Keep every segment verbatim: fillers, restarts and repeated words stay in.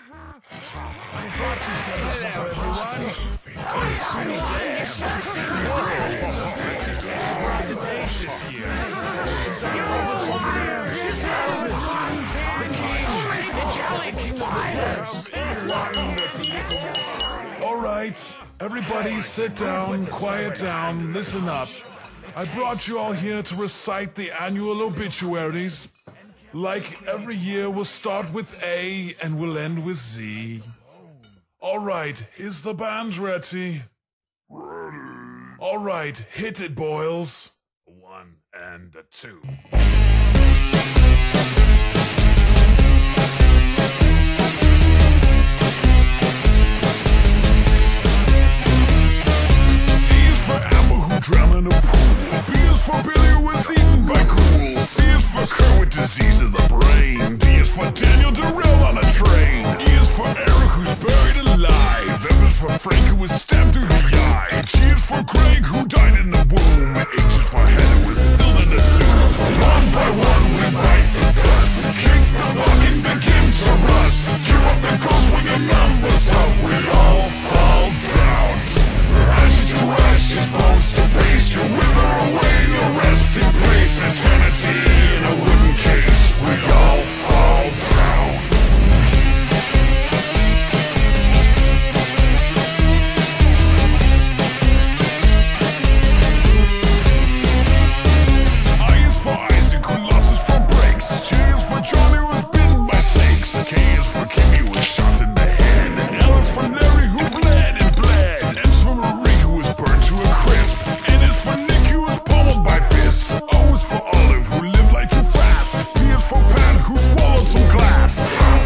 I thought you said this was for everyone. It's pretty damn. What's the date this year? All right, everybody sit down, quiet down, listen up. I brought you all here to recite the annual obituaries. Like every year, we'll start with A and we'll end with Z. All right, is the band ready? Ready. All right, hit it, Boils. A one and a two. E is for Amber who drowned in a pool. B is for Billy who was eaten by ghouls. C is for Kurt with disease of the brain. D is for Daniel derailed on a train. E is for Eric who's buried alive. F is for Frank who was stabbed through the eye. G is for Greg who died in the womb. H is for Heather who was sealed in the tomb. One by one we bite the dust. Kick the bucket and begin to rust. Give up the ghost when your number's up. We all fall down. Ashes to ashes, bones to paste. You wither away, you rest in place. Eternity in a wooden case. We all fall down. I is for Isaac who lost his front brakes. J is for Johnny who was bitten by snakes. K is for Kimmy who was shot in the head. L is for Larry who bled and bled. N is for Marie who was burned to a crisp. N is for Nick who was pummeled by fists. O is for Olive who lived life too fast. P is for Pat who swallowed some glass.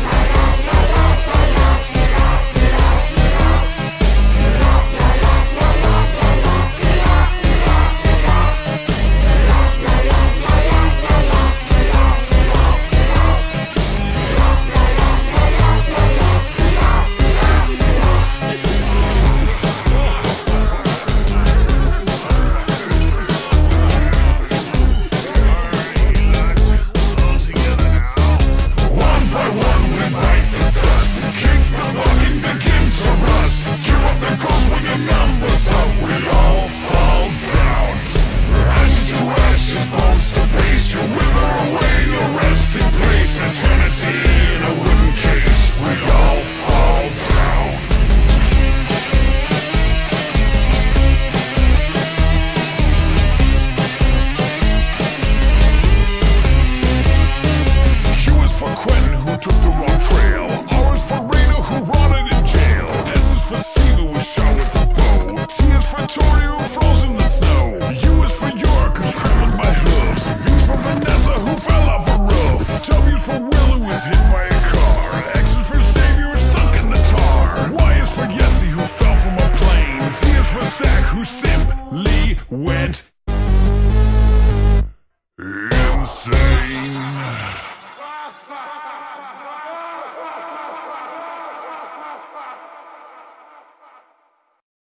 Who simply went insane.